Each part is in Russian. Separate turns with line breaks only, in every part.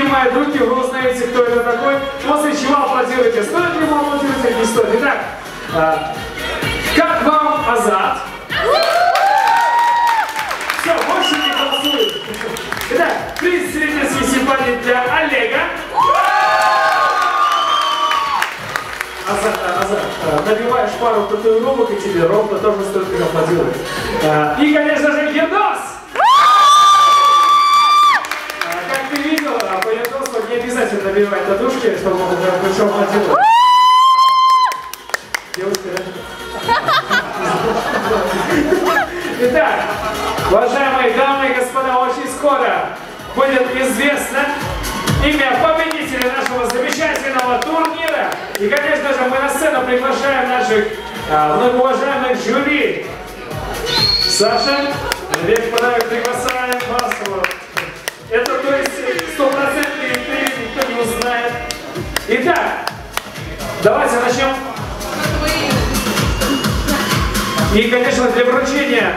поднимает руки, вы узнаете, кто это такой, после чего аплодируйте. Стоит ли ему аплодировать или не стоит? Итак, как вам Азат? Все, больше не голосует. Итак, приз зрительский симпатий для Олега. Азат, набиваешь пару татуировок, и тебе ровно тоже стоит их аплодировать. И, конечно же, Ердос! Как ты видел, по Ердосу не обязательно набивать татушки, чтобы он уже хорошо аплодировать. Девушка, да? Итак, уважаемые дамы и господа, очень скоро будет известно имя победителя нашего замечательного турнира. И, конечно же, мы на сцену приглашаем наших многоуважаемых жюри. Саша, век подарок приглашаем вас. Это, то есть, стопроцентный приз, никто не узнает. Итак, давайте начнем. И, конечно, для вручения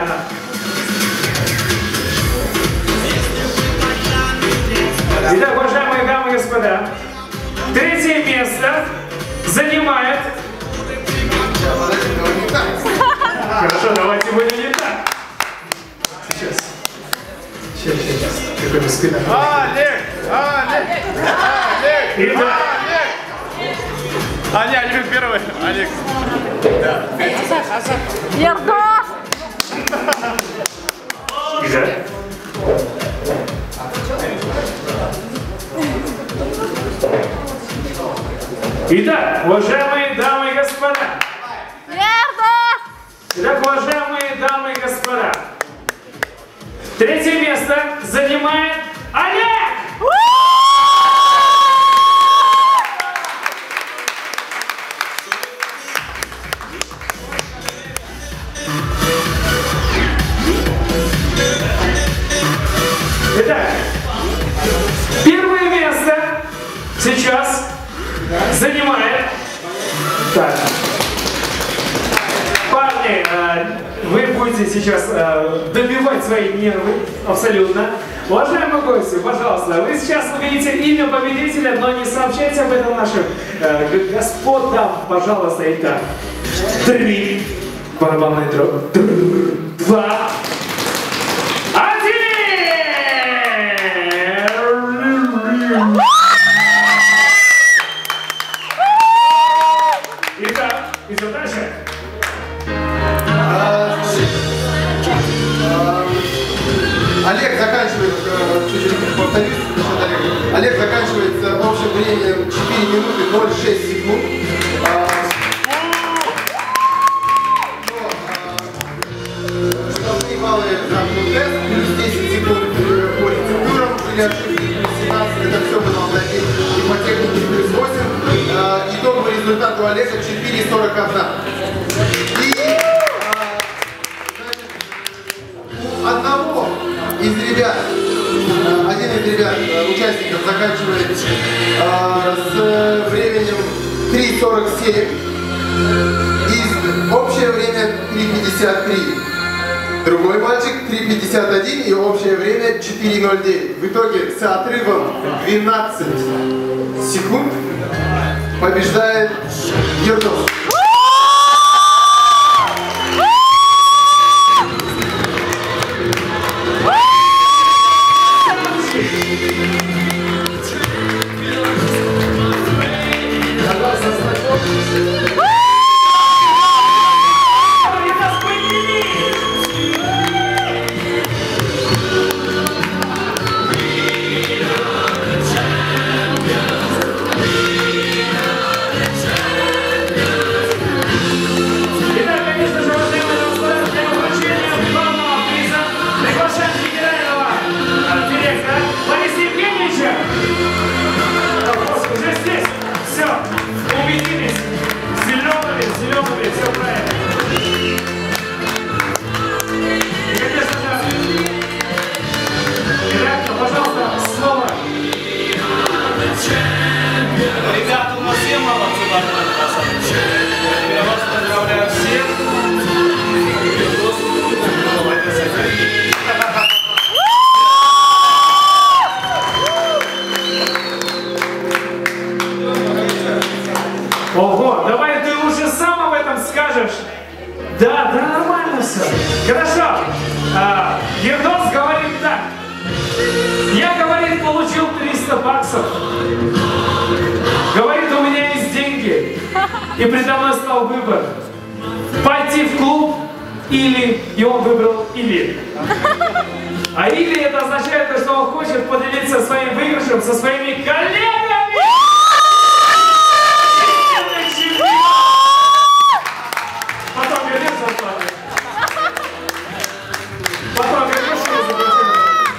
итак, уважаемые дамы и господа, третье место занимает... Хорошо, давайте будем не так. Сейчас. Какой-то спина. Олег! Итак.
Олег первый. Олег. Да.
Ердос!
Итак, уважаемые дамы и господа. Итак, уважаемые дамы и господа. Третье место занимает Олег! Итак, первое место сейчас занимает... Так. Парни, вы будете сейчас добивать свои нервы, абсолютно. Уважаемые гости, пожалуйста, вы сейчас увидите имя победителя, но не сообщайте об этом нашим господам, пожалуйста. Итак, 3, барабанный дробь, 2, 1! Итак, идем дальше.
Олег заканчивает, повторюсь, Олег заканчивает общим временем 4 минуты 06 секунд. Штрафные баллы за тест, плюс 10 секунд по рецептурам, или ошибки, плюс 17, это все мы вам дадим, и по технике плюс 8. Итоговый результат у Олега 4,41. И одного из ребят, один из ребят, участников, заканчивает с временем 3,47, и общее время 3,53. Другой мальчик 3,51 и общее время 4,09. В итоге с отрывом 12 секунд побеждает Ердос.
И предо мной стал выбор. Пойти в клуб или... И он выбрал или. А или это означает, что он хочет поделиться своим выигрышем со своими коллегами. Потом вернется в плане. Потом вернешься за платину.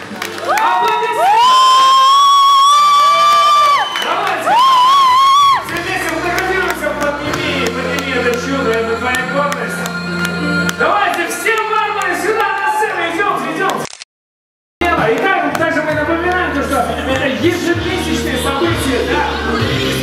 Давайте! Все вместе фотографируемся, подними это чудо, это твоя гордость. Давайте все варвары сюда на сцену, идем. И также мы напоминаем, что это ежемесячные события, да?